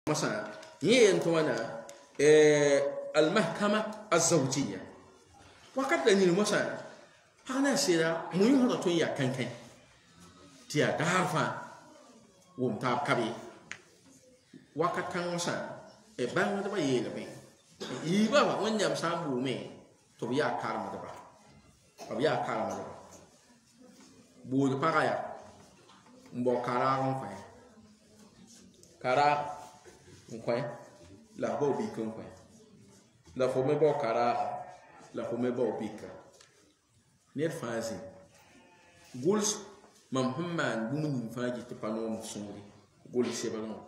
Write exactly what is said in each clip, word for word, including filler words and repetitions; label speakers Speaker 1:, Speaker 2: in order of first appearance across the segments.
Speaker 1: مثلا هي انتوانا المحكمة الزوجية وقت لأن مثلا هذا سيرا مهم هذا تويا كان كان تيا دارفا ومتاب كبي وقت كان مثلا بان مدبا يلبي يبا وين يام سامبو مي تبيا كارم مدبا تبيا كارم مدبا بود باغايا مبو كارام فاي كارا nkwan la bo bi kan kwan la fo me bo kara la fo me bo bi ka net fazi guls mam hamman bu mun faji te pano mo sumri gol se ba no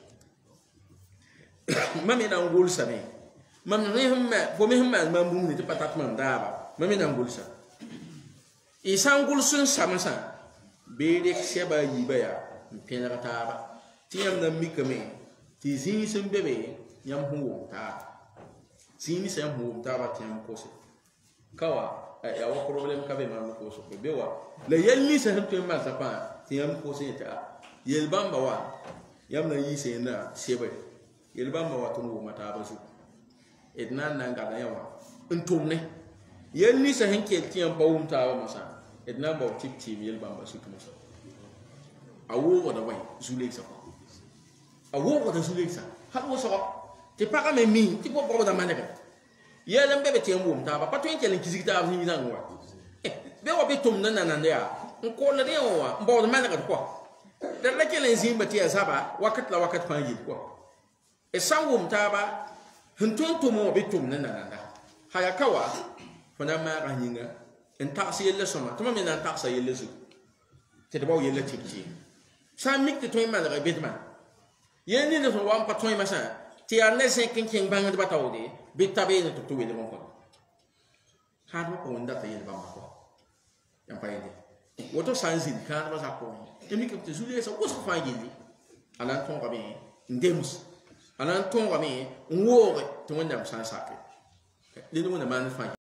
Speaker 1: mami na gol sa me mam ne hamma fo me hamman mam bu mun te patat mam daba mami na gol sa e san gol sun samasa be de se ba yi ba ya mpena ta ba tiyam na mikame ti zini sun bebe yam hu ta zini sem hu ta ba tiam ko se kawa ya wa problem ka be man ko so be wa le yelli se hanto ma sa pa tiam ko se ta yel bamba wa yam na yi se na sebe yel bamba wa tun wo mata ba su edna nan ga da yawa ntum ne yelli se hanke tiam ba wum ta ba masa edna ba tip tim yel bamba su kuma so awo wa da wai zule sa awo ko da sulisa hat wo so te paga me mi ti bo bo da manega ye lam bebe te mbum ta ba patwen kelen kizigita ni na ngwa eh be wo be tum nan nan ya nko la de wa mbo da manega ko da la kelen zimba ti asaba wakat la wakat fa yi ko e sangum ta ba huntun to mo be tum nan nan da haya kawa fana ma ga hinga en taxi yelle soma to me nan taxa yelle su te de bo yelle tipti sa mik te to man ga bedman yeni ne so wan patoi masa ti arne se kin kin bang de batawde bitabe ne to to wele mon ko ha do ko nda ta yele ba ko yam payde woto sanzi ka ba sa ko emi ke te zule sa ko so fa yili anan ton ga be ndemus anan ton ga me ngore to wanda am san sa ke le no na man fa